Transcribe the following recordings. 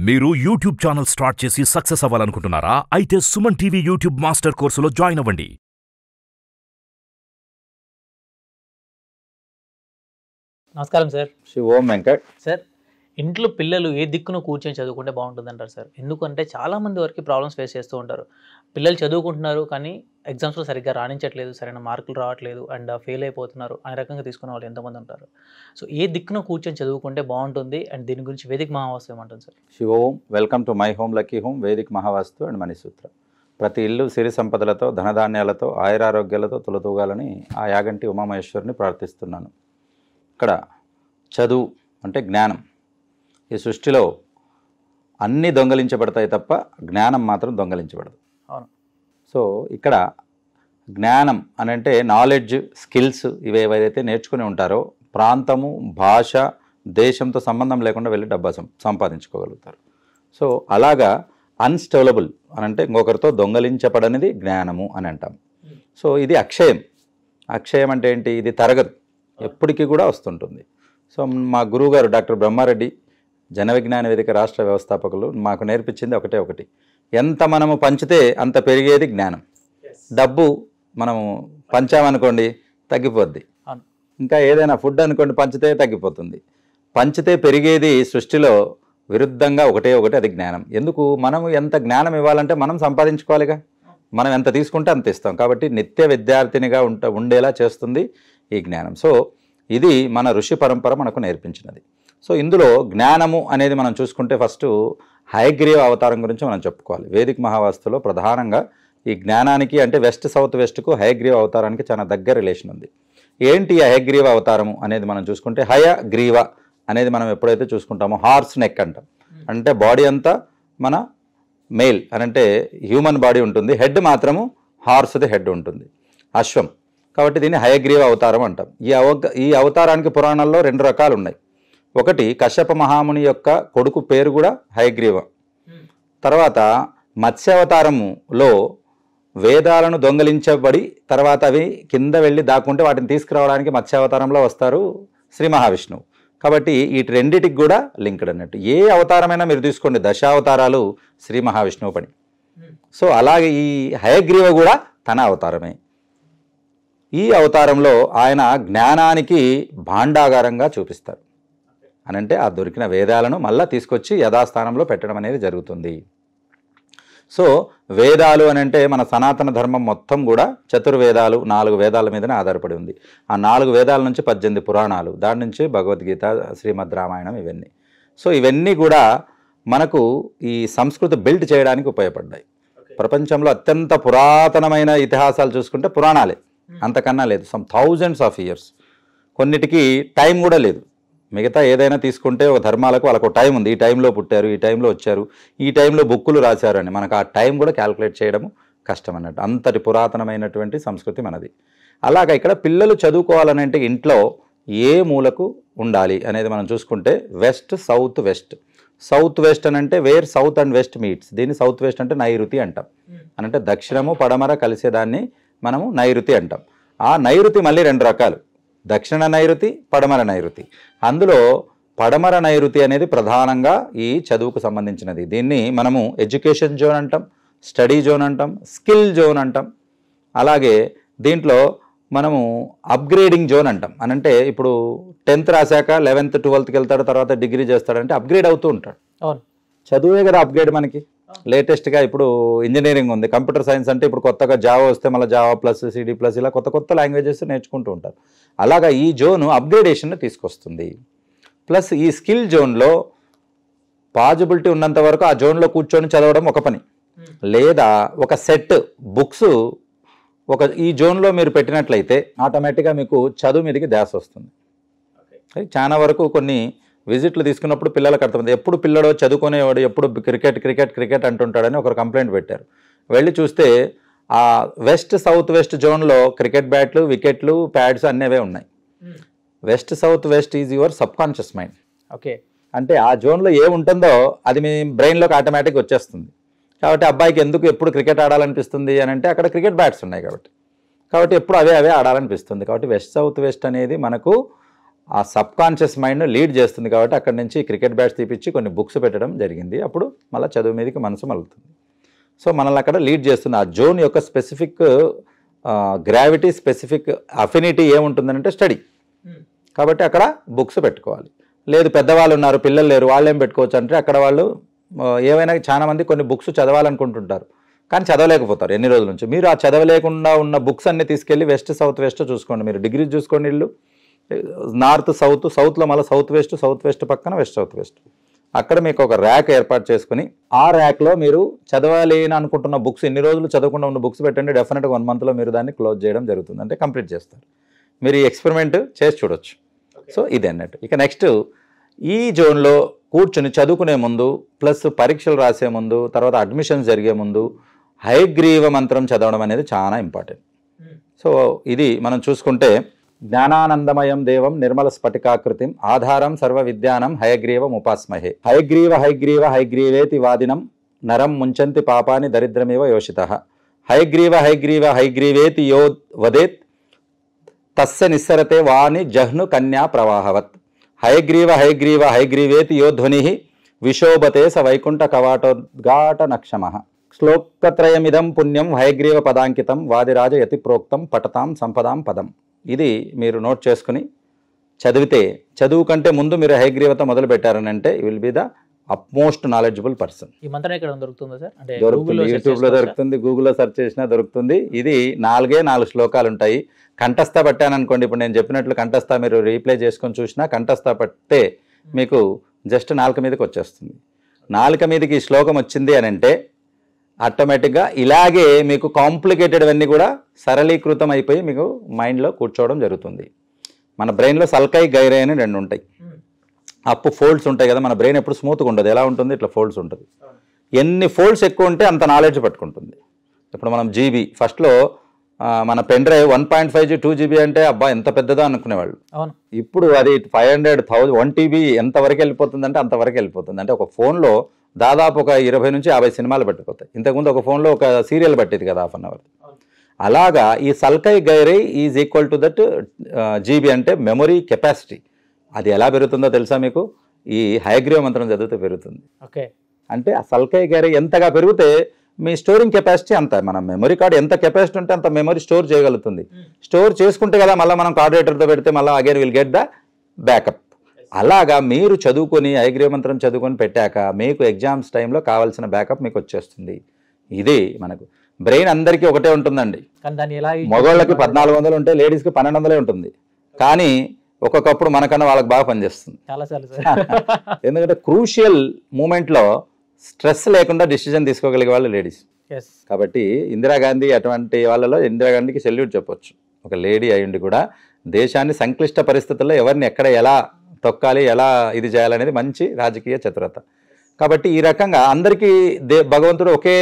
మీరు YouTube channel start చేసి success అవ్వాలనుకుంటున్నారా? అయితే సుమన్ టీవీ యూట్యూబ్ మాస్టర్ కోర్సులో జాయిన్ అవ్వండి. నమస్కారం సార్. ఓం వెంకట్ సార్, ఇంట్లో పిల్లలు ఏ దిక్కును కూర్చొని చదువుకుంటే బాగుంటుంది అంటారు సార్? ఎందుకంటే చాలామంది వరకు ప్రాబ్లమ్స్ ఫేస్ చేస్తూ ఉంటారు. పిల్లలు చదువుకుంటున్నారు కానీ ఎగ్జామ్స్లో సరిగ్గా రాణించట్లేదు, సరైన మార్కులు రావట్లేదు అండ్ ఫెయిల్ అయిపోతున్నారు అనే రకంగా తీసుకునే వాళ్ళు ఎంతమంది ఉంటారు. సో ఏ దిక్కును కూర్చొని చదువుకుంటే బాగుంటుంది అండ్ దీని గురించి వేదిక మహావాస్తు ఏమంటుంది సార్? ఓం welcome to my home lucky home Vedika Mahavastu and Manisutra. ప్రతి ఇల్లు సిరి సంపదలతో ధనధాన్యాలతో ఆయురారోగ్యాలతో తులతూగాలని ఆ యాగంటి ఉమామహేశ్వరుని ప్రార్థిస్తున్నాను. ఇక్కడ చదువు అంటే జ్ఞానం. ఈ సృష్టిలో అన్నీ దొంగలించబడతాయి తప్ప జ్ఞానం మాత్రం దొంగలించబడదు. అవును. సో ఇక్కడ జ్ఞానం అని అంటే నాలెడ్జ్, స్కిల్స్ ఇవి ఏవైతే నేర్చుకుని ఉంటారో ప్రాంతము, భాష, దేశంతో సంబంధం లేకుండా వెళ్ళి డబ్బా సంపాదించుకోగలుగుతారు. సో అలాగా అన్స్టోలబుల్ అని అంటే ఇంకొకరితో దొంగలించబడనిది జ్ఞానము అని అంటాం. సో ఇది అక్షయం. అక్షయం అంటే ఏంటి? ఇది తరగదు, ఎప్పటికీ కూడా వస్తుంటుంది. సో మా గురువుగారు డాక్టర్ బ్రహ్మారెడ్డి జన విజ్ఞాన వేదిక రాష్ట్ర వ్యవస్థాపకులు మాకు నేర్పించింది ఒకటి, ఎంత మనము పంచితే అంత పెరిగేది జ్ఞానం. డబ్బు మనము పంచామనుకోండి తగ్గిపోద్ది. ఇంకా ఏదైనా ఫుడ్ అనుకోండి పంచితే తగ్గిపోతుంది. పంచితే పెరిగేది సృష్టిలో విరుద్ధంగా ఒకటే అది జ్ఞానం. ఎందుకు? మనము ఎంత జ్ఞానం ఇవ్వాలంటే మనం సంపాదించుకోవాలిగా. మనం ఎంత తీసుకుంటే అంత ఇస్తాం. కాబట్టి నిత్య విద్యార్థినిగా ఉండేలా చేస్తుంది ఈ జ్ఞానం. సో ఇది మన ఋషి పరంపర మనకు నేర్పించినది. సో ఇందులో జ్ఞానము అనేది మనం చూసుకుంటే ఫస్ట్ హయగ్రీవ అవతారం గురించి మనం చెప్పుకోవాలి. వేదిక మహావాస్తులో ప్రధానంగా ఈ జ్ఞానానికి అంటే వెస్ట్ సౌత్ వెస్ట్కు హయగ్రీవ అవతారానికి చాలా దగ్గర రిలేషన్ ఉంది. ఏంటి హయగ్రీవ అవతారము అనేది మనం చూసుకుంటే, హయగ్రీవ అనేది మనం ఎప్పుడైతే చూసుకుంటామో హార్స్ నెక్ అంటాం. అంటే బాడీ అంతా మన మేల్ అని అంటే హ్యూమన్ బాడీ ఉంటుంది, హెడ్ మాత్రము హార్స్ది హెడ్ ఉంటుంది, అశ్వం. కాబట్టి దీన్ని హయగ్రీవ అవతారం అంటాం. ఈ అవతారానికి పురాణాల్లో 2 రకాలు ఉన్నాయి. ఒకటి కశ్యప మహాముని యొక్క కొడుకు పేరు కూడా హయగ్రీవ. తర్వాత మత్స్యావతారములో వేదాలను దొంగలించబడి తర్వాత అవి కింద వెళ్ళి దాక్కుంటే వాటిని తీసుకురావడానికి మత్స్యావతారంలో వస్తారు శ్రీ మహావిష్ణువు. కాబట్టి ఈ రెండిటికి కూడా లింక్డ్ అన్నట్టు. ఏ అవతారమైనా మీరు తీసుకోండి, దశావతారాలు శ్రీ మహావిష్ణువు పని. సో అలాగే ఈ హయగ్రీవ కూడా తన అవతారమే. ఈ అవతారంలో ఆయన జ్ఞానానికి భాండాగారంగా చూపిస్తారు. అనంటే ఆ దొరికిన వేదాలను మళ్ళీ తీసుకొచ్చి యథాస్థానంలో పెట్టడం అనేది జరుగుతుంది. సో వేదాలు అనంటే మన సనాతన ధర్మం మొత్తం కూడా చతుర్వేదాలు, 4 వేదాల మీదనే ఆధారపడి ఉంది. ఆ 4 వేదాల నుంచి 18 పురాణాలు, దాని నుంచి భగవద్గీత, శ్రీమద్ రామాయణం ఇవన్నీ. సో ఇవన్నీ కూడా మనకు ఈ సంస్కృతి బిల్డ్ చేయడానికి ఉపయోగపడ్డాయి. ప్రపంచంలో అత్యంత పురాతనమైన ఇతిహాసాలు చూసుకుంటే పురాణాలే, అంతకన్నా లేదు. Some thousands of years. కొన్నిటికి టైం కూడా లేదు. మిగతా ఏదైనా తీసుకుంటే ఒక ధర్మాలకు వాళ్ళకు టైం ఉంది, ఈ టైంలో పుట్టారు, ఈ టైంలో వచ్చారు, ఈ టైంలో బుక్కులు రాశారు అని. మనకు ఆ టైం కూడా క్యాల్కులేట్ చేయడం కష్టం అన్నట్టు. అంతటి పురాతనమైనటువంటి సంస్కృతి మనది. అలాగా ఇక్కడ పిల్లలు చదువుకోవాలనంటే ఇంట్లో ఏ మూలకు ఉండాలి అనేది మనం చూసుకుంటే west, south, west. South west అని అంటే where south and west meets. దీన్ని సౌత్ వెస్ట్ అంటే నైరుతి అంటాం. అనంటే దక్షిణము పడమర కలిసేదాన్ని మనము నైరుతి అంటాం. ఆ నైరుతి మళ్ళీ 2 రకాలు, దక్షిణ నైరుతి, పడమర నైరుతి. అందులో పడమర నైరుతి అనేది ప్రధానంగా ఈ చదువుకు సంబంధించినది. దీన్ని మనము ఎడ్యుకేషన్ జోన్ అంటాం, స్టడీ జోన్ అంటాం, స్కిల్ జోన్ అంటాం. అలాగే దీంట్లో మనము అప్గ్రేడింగ్ జోన్ అంటాం. అనంటే ఇప్పుడు 10th రాశాక 11th 12thకి వెళ్తాడు, తర్వాత డిగ్రీ చేస్తాడంటే అప్గ్రేడ్ అవుతూ ఉంటాడు. చదువే కదా అప్గ్రేడ్ మనకి. లేటెస్ట్గా ఇప్పుడు ఇంజనీరింగ్ ఉంది, కంప్యూటర్ సైన్స్ అంటే ఇప్పుడు కొత్తగా జావా వస్తే మళ్ళీ జావా ప్లస్, సిడి ప్లస్ ఇలా కొత్త లాంగ్వేజెస్ నేర్చుకుంటూ ఉంటారు. అలాగా ఈ జోను అప్గ్రేడేషన్ తీసుకొస్తుంది. ప్లస్ ఈ స్కిల్ జోన్లో పాజిబిలిటీ ఉన్నంత వరకు ఆ జోన్లో కూర్చొని చదవడం ఒక పని, లేదా ఒక సెట్ బుక్స్ ఈ జోన్లో మీరు పెట్టినట్లయితే ఆటోమేటిక్గా మీకు చదువు మీదకి ధ్యాస వస్తుంది. చాలా వరకు కొన్ని విజిట్లు తీసుకున్నప్పుడు పిల్లలకు అర్థమైంది, ఎప్పుడు పిల్లడో చదువుకునేవాడు ఎప్పుడు క్రికెట్ అంటుంటాడని ఒకరు కంప్లైంట్ పెట్టారు. వెళ్ళి చూస్తే ఆ వెస్ట్ సౌత్ వెస్ట్ జోన్లో క్రికెట్ బ్యాట్లు, వికెట్లు, ప్యాడ్స్ అన్నవే ఉన్నాయి. West south west is your subconscious mind. Okay, అంటే ఆ జోన్లో ఏముంటుందో అది మీ బ్రెయిన్లోకి ఆటోమేటిక్గా వచ్చేస్తుంది. కాబట్టి అబ్బాయికి ఎప్పుడు క్రికెట్ ఆడాలనిపిస్తుంది అని అంటే అక్కడ క్రికెట్ బ్యాట్స్ ఉన్నాయి కాబట్టి ఎప్పుడు అవే ఆడాలనిపిస్తుంది. కాబట్టి వెస్ట్ సౌత్ వెస్ట్ అనేది మనకు ఆ సబ్ కాన్షియస్ మైండ్ లీడ్ చేస్తుంది కాబట్టి అక్కడి నుంచి క్రికెట్ బ్యాట్స్ తీపిచ్చి కొన్ని బుక్స్ పెట్టడం జరిగింది. అప్పుడు మళ్ళీ చదువు మీదకి మనసు మలుగుతుంది. సో మనల్ని అక్కడ లీడ్ చేస్తుంది. ఆ జోన్ యొక్క స్పెసిఫిక్ గ్రావిటీ, స్పెసిఫిక్ అఫినిటీ ఏముంటుందంటే స్టడీ. కాబట్టి అక్కడ బుక్స్ పెట్టుకోవాలి. లేదు పెద్దవాళ్ళు ఉన్నారు, పిల్లలు లేరు, వాళ్ళు ఏం పెట్టుకోవచ్చు అంటే అక్కడ వాళ్ళు ఏవైనా చాలా మంది కొన్ని బుక్స్ చదవాలనుకుంటుంటారు కానీ చదవలేకపోతారు ఎన్ని రోజుల నుంచి. మీరు ఆ చదవలేకుండా ఉన్న బుక్స్ అన్ని తీసుకెళ్ళి వెస్ట్, సౌత్ వెస్ట్ చూసుకోండి. మీరు డిగ్రీ చూసుకోండి, ఇల్లు నార్త్, సౌత్, సౌత్లో మళ్ళీ సౌత్ వెస్ట్ పక్కన వెస్ట్, సౌత్ వెస్ట్. అక్కడ మీకు ఒక ర్యాక్ ఏర్పాటు చేసుకుని ఆ ర్యాక్లో మీరు చదవలేని అనుకుంటున్న బుక్స్, ఎన్ని రోజులు చదవకుండా ఉన్న బుక్స్ పెట్టండి. డెఫినెట్గా 1 monthలో మీరు దాన్ని క్లోజ్ చేయడం జరుగుతుంది, అంటే కంప్లీట్ చేస్తారు. మీరు ఈ ఎక్స్పెరిమెంట్ చేసి చూడొచ్చు. సో ఇది అన్నట్టు. ఇక నెక్స్ట్ ఈ జోన్లో కూర్చుని చదువుకునే ముందు, ప్లస్ పరీక్షలు రాసే ముందు, తర్వాత అడ్మిషన్స్ జరిగే ముందు హయగ్రీవ మంత్రం చదవడం అనేది చాలా ఇంపార్టెంట్. సో ఇది మనం చూసుకుంటే జ్ఞానానందమయం దేవం నిర్మల స్ఫటికాకృతిం ఆధారం సర్వ విద్యానం హయగ్రీవం ఉపాస్మహే. హయగ్రీవేతి వాదినం నరం ముంచంతి పాపాని దరిద్రమేవ యోషితః. హయగ్రీవేతి యో వదేత్ తస్య నిస్సరతే వాణి జహ్ను కన్యా ప్రవాహవత్. హయగ్రీవేతి యో ధ్వని విశోభతే స వైకుంఠ కవాటోద్ఘాట నక్షమః. శ్లోకత్రయమిదం పుణ్యం హయగ్రీవ పదాంకితం వాదిరాజ యతి ప్రోక్తం పఠతాం సంపదాం పదం. ఇది మీరు నోట్ చేసుకుని చదివితే, చదువు కంటే ముందు మీరు హయగ్రీవత మొదలు పెట్టారని అంటే you will be the upmost knowledgeable person. ఈ మంత్రం ఎక్కడ దొరుకుతుందా సార్? అంటే దొరుకుతుంది, యూట్యూబ్లో దొరుకుతుంది, గూగుల్లో సెర్చ్ చేసినా దొరుకుతుంది. ఇది 4 శ్లోకాలు ఉంటాయి. కంఠస్థ పట్టాను అనుకోండి, ఇప్పుడు నేను చెప్పినట్లు కంఠస్థ మీరు రీప్లే చేసుకొని చూసినా కంఠస్థ పట్టే మీకు జస్ట్ నాలుక మీదకి వచ్చేస్తుంది. నాలుక మీదకి ఈ శ్లోకం వచ్చింది అని అంటే ఆటోమేటిక్గా ఇలాగే మీకు కాంప్లికేటెడ్ అన్నీ కూడా సరళీకృతం అయిపోయి మీకు మైండ్లో కూర్చోవడం జరుగుతుంది. మన బ్రెయిన్లో సల్కై గైరై అని 2 ఉంటాయి. అప్పు ఫోల్డ్స్ ఉంటాయి కదా, మన బ్రెయిన్ ఎప్పుడు స్మూత్గా ఉండదు, ఎలా ఉంటుంది ఇట్లా ఫోల్డ్స్ ఉంటుంది. ఎన్ని ఫోల్డ్స్ ఎక్కువ ఉంటే అంత నాలెడ్జ్ పట్టుకుంటుంది. ఇప్పుడు మనం జీబీ ఫస్ట్లో మన పెన్ డ్రైవ్ 1.5 2 GB అంటే అబ్బా ఎంత పెద్దదో అనుకునేవాళ్ళు. ఇప్పుడు అది 500 1000 1 TB ఎంతవరకు వెళ్ళిపోతుంది అంటే అంతవరకు వెళ్ళిపోతుంది. అంటే ఒక ఫోన్లో దాదాపు ఒక 20 నుంచి 50 సినిమాలు పట్టిపోతాయి. ఇంతకుముందు ఒక ఫోన్లో ఒక సీరియల్ పట్టేది కదా, 1/2 hour. అలాగా ఈ సల్కై గైరై is equal to that GB అంటే మెమొరీ కెపాసిటీ. అది ఎలా పెరుగుతుందో తెలుసా మీకు? ఈ హయగ్రీవ మంత్రం చదివితే పెరుగుతుంది. ఓకే, అంటే ఆ సల్కై గైరై ఎంతగా పెరిగితే మీ స్టోరింగ్ కెపాసిటీ అంత, మన మెమరీ కార్డ్ ఎంత కెపాసిటీ ఉంటే అంత మెమరీ స్టోర్ చేయగలుగుతుంది. స్టోర్ చేసుకుంటే కదా మళ్ళీ మనం కార్డ్ రైటర్తో పెడితే మళ్ళీ again will get the backup. అలాగా మీరు చదువుకొని హయగ్రీవ మంత్రం చదువుకొని పెట్టాక మీకు ఎగ్జామ్స్ టైంలో కావాల్సిన బ్యాకప్ మీకు వచ్చేస్తుంది. ఇది మనకు బ్రెయిన్ అందరికీ ఒకటే ఉంటుందండి. మగవాళ్ళకి 1400 ఉంటే లేడీస్కి 1200 ఉంటుంది. కానీ ఒక్కొక్కప్పుడు మనకన్నా వాళ్ళకి బాగా పనిచేస్తుంది. ఎందుకంటే క్రూషియల్ మూమెంట్లో స్ట్రెస్ లేకుండా డిసిజన్ తీసుకోగలిగే వాళ్ళు లేడీస్. కాబట్టి ఇందిరాగాంధీ అటువంటి వాళ్ళలో ఇందిరాగాంధీకి సెల్యూట్ చెప్పొచ్చు. ఒక లేడీ అయ్యుండి కూడా దేశాన్ని సంక్లిష్ట పరిస్థితుల్లో ఎవరిని ఎక్కడ ఎలా తొక్కాలి, ఎలా ఇది చేయాలనేది మంచి రాజకీయ చతురత. కాబట్టి ఈ రకంగా అందరికీ భగవంతుడు ఒకే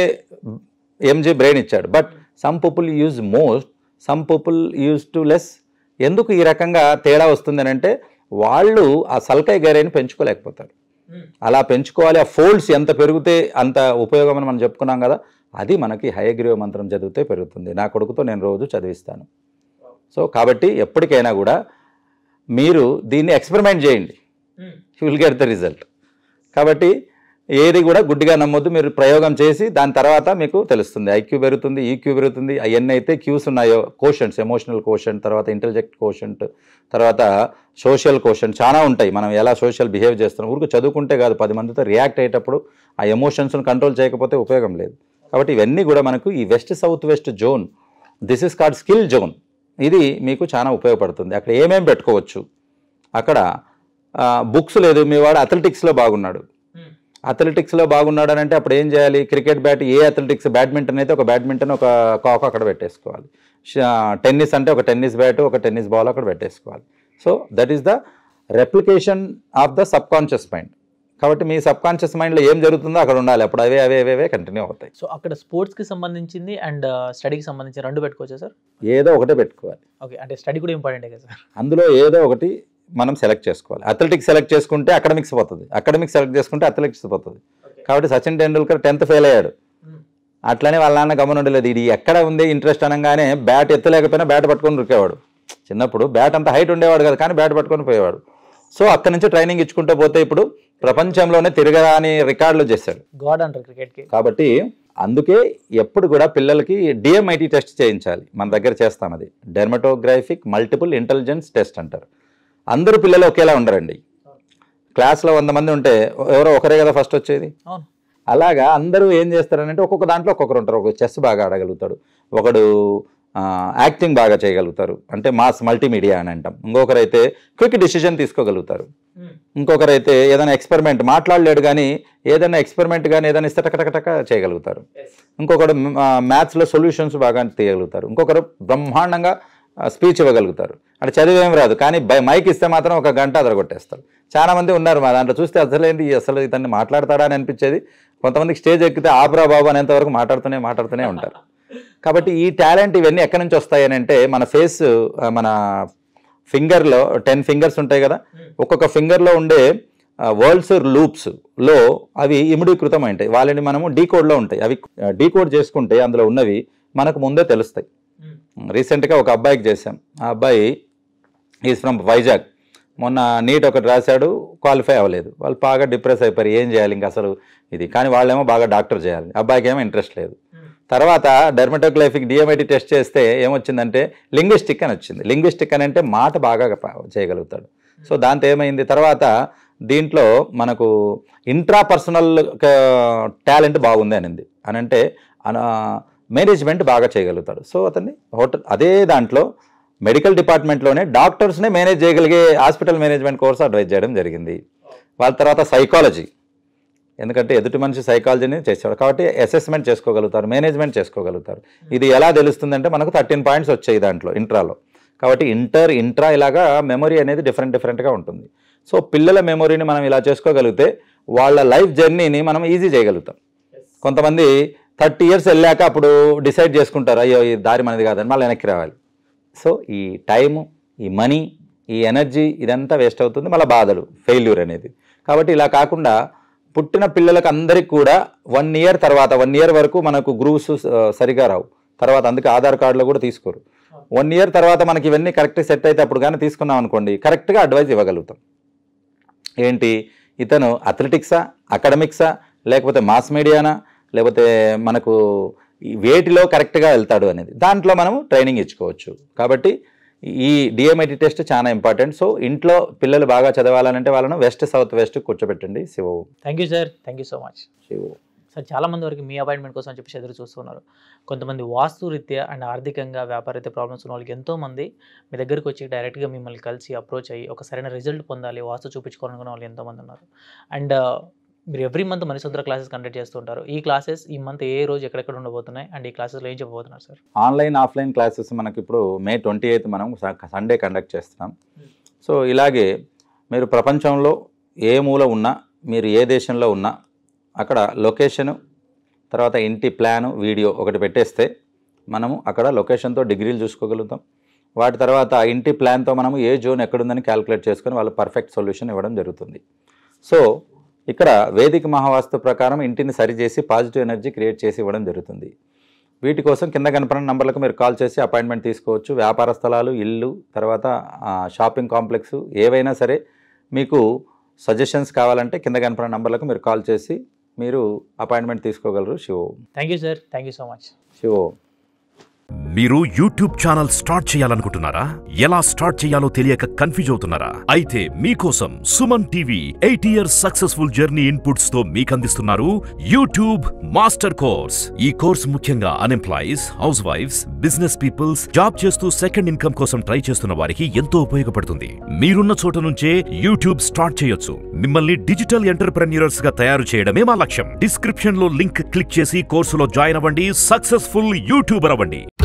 ఎంజీ బ్రెయిన్ ఇచ్చాడు. But some people use most, some people use too less. ఎందుకు ఈ రకంగా తేడా వస్తుంది అని అంటే వాళ్ళు ఆ సల్కై గైరైని పెంచుకోలేకపోతారు. అలా పెంచుకోవాలి. ఆ ఫోల్డ్స్ ఎంత పెరిగితే అంత ఉపయోగం అని మనం చెప్పుకున్నాం కదా, అది మనకి హయగ్రీవ మంత్రం చదివితే పెరుగుతుంది. నా కొడుకుతో నేను రోజు చదివిస్తాను. సో కాబట్టి ఎప్పటికైనా కూడా మీరు దీన్ని ఎక్స్పెరిమెంట్ చేయండి, you will get the result. కాబట్టి ఏది కూడా గుడ్డిగా నమ్మొద్దు. మీరు ప్రయోగం చేసి దాని తర్వాత మీకు తెలుస్తుంది. ఐక్యూ పెరుగుతుంది, ఈక్యూ పెరుగుతుంది. అవన్నీ అయితే క్యూస్ ఉన్నాయో, కోషంట్స్, ఎమోషనల్ కోషంట్, తర్వాత ఇంటెలిజెక్ట్ కోషంట్, తర్వాత సోషల్ కోషంట్ చాలా ఉంటాయి. మనం ఎలా సోషల్ బిహేవ్ చేస్తున్నాం, ఊరికి చదువుకుంటే కాదు, 10 మందితో రియాక్ట్ అయ్యేటప్పుడు ఆ ఎమోషన్స్ను కంట్రోల్ చేయకపోతే ఉపయోగం లేదు. కాబట్టి ఇవన్నీ కూడా మనకు ఈ west south west zone, this is called skill zone. ఇది మీకు చాలా ఉపయోగపడుతుంది. అక్కడ ఏమేమి పెట్టుకోవచ్చు, అక్కడ బుక్స్ లేదు, మీ వాడు అథ్లెటిక్స్లో బాగున్నాడు, అథ్లెటిక్స్లో బాగున్నాడు అని అంటే అప్పుడు ఏం చేయాలి? క్రికెట్ బ్యాట్, ఏ అథ్లెటిక్స్, బ్యాడ్మింటన్ అయితే ఒక బ్యాడ్మింటన్, ఒక కాక్ అక్కడ పెట్టేసుకోవాలి. టెన్నిస్ అంటే ఒక టెన్నిస్ బ్యాట్, ఒక టెన్నిస్ బాల్ అక్కడ పెట్టేసుకోవాలి. So that is the replication of the subconscious mind. కాబట్టి మీ సబ్ కాన్షియస్ మైండ్లో ఏం జరుగుతుందో అక్కడ ఉండాలి. అప్పుడు అవే కంటిన్యూ అవుతాయి. సో అక్కడ స్పోర్ట్స్కి సంబంధించింది అండ్ స్టడీకి సంబంధించి 2 పెట్టుకోవచ్చా సార్? ఏదో ఒకటే పెట్టుకోవాలి. ఓకే, అంటే స్టడీ కూడా ఇంపార్టెంటే కదా సార్? అందులో ఏదో ఒకటి మనం సెలెక్ట్ చేసుకోవాలి. అథ్లెటిక్స్ సెలెక్ట్ చేసుకుంటే అకాడమిక్స్ పోతుంది, అకాడమిక్స్ సెలెక్ట్ చేసుకుంటే అథ్లెటిక్స్ పోతుంది. కాబట్టి సచిన్ టెండూల్కర్ 10th ఫెయిల్ అయ్యాడు. అట్లనే వాళ్ళ నాన్న గమనం ఉండలేదు. ఇది ఎక్కడ ఉంది ఇంట్రెస్ట్ అనగానే బ్యాట్ ఎత్తలేకపోయినా బ్యాట్ పట్టుకొని రుకేవాడు. చిన్నప్పుడు బ్యాట్ అంత హైట్ ఉండేవాడు కదా, కానీ బ్యాట్ పట్టుకొని పోయేవాడు. సో అక్కడి నుంచి ట్రైనింగ్ ఇచ్చుకుంటూ పోతే ఇప్పుడు ప్రపంచంలోనే తిరగరాని రికార్డులు చేశాడు. గాడ్ అంటారు క్రికెట్కి. కాబట్టి అందుకే ఎప్పుడు కూడా పిల్లలకి డిఎంఐటి టెస్ట్ చేయించాలి. మన దగ్గర చేస్తాం, అది డెర్మటోగ్రాఫిక్ మల్టిపుల్ ఇంటెలిజెన్స్ టెస్ట్ అంటారు. అందరూ పిల్లలు ఒకేలా ఉండరండి. క్లాస్లో 100 మంది ఉంటే ఎవరో ఒకరే కదా ఫస్ట్ వచ్చేది. అలాగా అందరూ ఏం చేస్తారనంటే ఒక్కొక్క దాంట్లో ఒక్కొక్కరు ఉంటారు. ఒక చెస్ బాగా ఆడగలుగుతాడు, ఒకడు యాక్టింగ్ బాగా చేయగలుగుతారు, అంటే మాస్ మల్టీమీడియా అని అంటాం. ఇంకొకరైతే క్విక్ డిసిజన్ తీసుకోగలుగుతారు. ఇంకొకరైతే ఏదైనా ఎక్స్పెరిమెంట్ మాట్లాడలేడు కానీ ఏదైనా ఎక్స్పెరిమెంట్ కానీ ఏదైనా ఇస్తే టకటకటక చేయగలుగుతారు. ఇంకొకరు మ్యాథ్స్లో సొల్యూషన్స్ బాగా తీయగలుగుతారు. ఇంకొకరు బ్రహ్మాండంగా స్పీచ్ ఇవ్వగలుగుతారు. అంటే చదివేం రాదు కానీ మైక్ ఇస్తే మాత్రం 1 గంట అదరగొట్టేస్తారు. చాలా మంది ఉన్నారు మా దాంట్లో. చూస్తే అసలు ఇతన్ని మాట్లాడతాడా అని అనిపించేది. కొంతమందికి స్టేజ్ ఎక్కితే ఆబ్రా బాబు అనేంతవరకు మాట్లాడుతూనే ఉంటారు. కాబట్టి ఈ టాలెంట్ ఇవన్నీ ఎక్కడి నుంచి వస్తాయి అని అంటే మన ఫేస్, మన ఫింగర్లో 10 ఫింగర్స్ ఉంటాయి కదా, ఒక్కొక్క ఫింగర్లో ఉండే వర్డ్స్ లూప్స్లో అవి ఇమిడీకృతం ఉంటాయి. వాళ్ళని మనము డీకోడ్లో ఉంటాయి. అవి డీకోడ్ చేసుకుంటే అందులో ఉన్నవి మనకు ముందే తెలుస్తాయి. రీసెంట్గా ఒక అబ్బాయికి చేశాం. ఆ అబ్బాయి ఈజ్ ఫ్రమ్ వైజాగ్. మొన్న నీట్ ఒకటి రాశాడు, క్వాలిఫై అవ్వలేదు. వాళ్ళు బాగా డిప్రెస్ అయిపోయారు, ఏం చేయాలి ఇంకా అసలు ఇది. కానీ వాళ్ళేమో బాగా డాక్టర్ చేయాలి, అబ్బాయికి ఏమో ఇంట్రెస్ట్ లేదు. తర్వాత డెర్మటోగ్రాఫిక్ డిఎంఐటి టెస్ట్ చేస్తే ఏమొచ్చిందంటే లింగ్విస్టిక్ అని వచ్చింది. లింగ్విస్టిక్ అని అంటే మాట బాగా చేయగలుగుతాడు. సో దాంతో ఏమైంది, తర్వాత దీంట్లో మనకు ఇంట్రాపర్సనల్ టాలెంట్ బాగుంది అనింది. అని అంటే మేనేజ్మెంట్ బాగా చేయగలుగుతాడు. సో అతన్ని అదే దాంట్లో మెడికల్ డిపార్ట్మెంట్లోనే డాక్టర్స్నే మేనేజ్ చేయగలిగే హాస్పిటల్ మేనేజ్మెంట్ కోర్స్ అడ్వైజ్ చేయడం జరిగింది. వాళ్ళ తర్వాత సైకాలజీ, ఎందుకంటే ఎదుటి మనిషి సైకాలజీని చేసేవాడు కాబట్టి అసెస్మెంట్ చేసుకోగలుగుతారు, మేనేజ్మెంట్ చేసుకోగలుగుతారు. ఇది ఎలా తెలుస్తుందంటే మనకు 13 పాయింట్స్ వచ్చాయి దాంట్లో ఇంట్రాలో. కాబట్టి ఇంట్రా ఇలాగా మెమొరీ అనేది డిఫరెంట్గా ఉంటుంది. సో పిల్లల మెమొరీని మనం ఇలా చేసుకోగలిగితే వాళ్ళ లైఫ్ జర్నీని మనం ఈజీ చేయగలుగుతాం. కొంతమంది 30 years వెళ్ళాక అప్పుడు డిసైడ్ చేసుకుంటారు, అయ్యో ఈ దారి మనది కాదని, మళ్ళీ వెనక్కి రావాలి. సో ఈ టైము, ఈ మనీ, ఈ ఎనర్జీ ఇదంతా వేస్ట్ అవుతుంది, మళ్ళీ బాధలు, ఫెయిల్యూర్ అనేది. కాబట్టి ఇలా కాకుండా పుట్టిన పిల్లలకు అందరికీ కూడా 1 year తర్వాత 1 year వరకు మనకు గ్రూవ్స్ సరిగా రావు. తర్వాత అందుకే ఆధార్ కార్డులో కూడా తీసుకోరు. 1 year తర్వాత మనకి ఇవన్నీ కరెక్ట్గా సెట్ అయితే అప్పుడు కానీ తీసుకున్నాం అనుకోండి, కరెక్ట్గా అడ్వైజ్ ఇవ్వగలుగుతాం. ఏంటి ఇతను అథ్లెటిక్సా, అకాడమిక్సా, లేకపోతే మాస్ మీడియానా, లేకపోతే మనకు వేటిలో కరెక్ట్గా వెళ్తాడు అనేది దాంట్లో మనము ట్రైనింగ్ ఇచ్చుకోవచ్చు. కాబట్టి ఈ డిఎంఐటి టెస్ట్ చాలా ఇంపార్టెంట్. సో ఇంట్లో పిల్లలు బాగా చదవాలంటే వాళ్ళను వెస్ట్ సౌత్ వెస్ట్ కూర్చోబెట్టండి. Shiva. Thank you sir, thank you so much. Shiva sir, చాలామంది వరకు మీ అపాయింట్మెంట్ కోసం చెప్పి ఎదురు చూస్తున్నారు. కొంతమంది వాస్తు రీత్యా అండ్ ఆర్థికంగా వ్యాపారరీత్యా ప్రాబ్లమ్స్ ఉన్న వాళ్ళకి ఎంతోమంది మీ దగ్గరికి వచ్చి డైరెక్ట్గా మిమ్మల్ని కలిసి అప్రోచ్ అయ్యి ఒక సరైన రిజల్ట్ పొందాలి, వాస్తు చూపించుకోవాలనుకున్న వాళ్ళు ఎంతోమంది ఉన్నారు. అండ్ మీరు every month Manisutra classes conduct చేస్తుంటారు. ఈ క్లాసెస్ ఈ మంత్ ఏ రోజు ఎక్కడెక్కడ ఉండబోతున్నాయి అండ్ ఈ క్లాసెస్లో ఏం చెప్పబోతున్నారు సార్? ఆన్లైన్ ఆఫ్లైన్ క్లాసెస్ మనకి ఇప్పుడు May 28 మనం సండే కండక్ట్ చేస్తున్నాం. సో ఇలాగే మీరు ప్రపంచంలో ఏ మూల ఉన్నా, మీరు ఏ దేశంలో ఉన్నా అక్కడ లొకేషను, తర్వాత ఇంటి ప్లాను, వీడియో ఒకటి పెట్టేస్తే మనము అక్కడ లొకేషన్తో డిగ్రీలు చూసుకోగలుగుతాం. వాటి తర్వాత ఇంటి ప్లాన్తో మనము ఏ జోన్ ఎక్కడుందని క్యాలిక్యులేట్ చేసుకొని వాళ్ళు పర్ఫెక్ట్ సొల్యూషన్ ఇవ్వడం జరుగుతుంది. సో ఇక్కడ వేదిక మహావాస్తు ప్రకారం ఇంటిని సరిచేసి పాజిటివ్ ఎనర్జీ క్రియేట్ చేసి ఇవ్వడం జరుగుతుంది. వీటి కోసం కింద కనపడిన నంబర్లకు మీరు కాల్ చేసి అపాయింట్మెంట్ తీసుకోవచ్చు. వ్యాపార స్థలాలు, ఇల్లు, తర్వాత షాపింగ్ కాంప్లెక్స్ ఏవైనా సరే మీకు సజెషన్స్ కావాలంటే కింద కనపడిన నంబర్లకు మీరు కాల్ చేసి మీరు అపాయింట్మెంట్ తీసుకోగలరు. Shiva. Thank you sir, thank you so much. Shiva. మీరు యూట్యూబ్ ఛానల్ స్టార్ట్ చేయాలనుకుంటున్నారా? ఎలా స్టార్ట్ చేయాలో తెలియక కన్ఫ్యూజ్ అవుతున్నారా? అయితే మీకోసం Suman TV 8 years successful journey inputs తో మీకు అందిస్తున్నారు యూట్యూబ్ మాస్టర్ కోర్స్. ఈ కోర్స్ ముఖ్యంగా అన్ఎంప్లాయీస్, హౌస్ వైఫ్స్, బిజినెస్ పీపుల్స్, జాబ్ చేస్తూ సెకండ్ ఇన్కమ్ కోసం ట్రై చేస్తున్న వారికి ఎంతో ఉపయోగపడుతుంది. మీరున్న చోట నుంచే యూట్యూబ్ స్టార్ట్ చేయొచ్చు. మిమ్మల్ని డిజిటల్ ఎంటర్‌ప్రెన్యూర్స్ గా తయారు చేయడమే మా లక్ష్యం. డిస్క్రిప్షన్ లో లింక్ క్లిక్ చేసి కోర్సులో జాయిన్ అవ్వండి, సక్సెస్ఫుల్ యూట్యూబర్ అవ్వండి.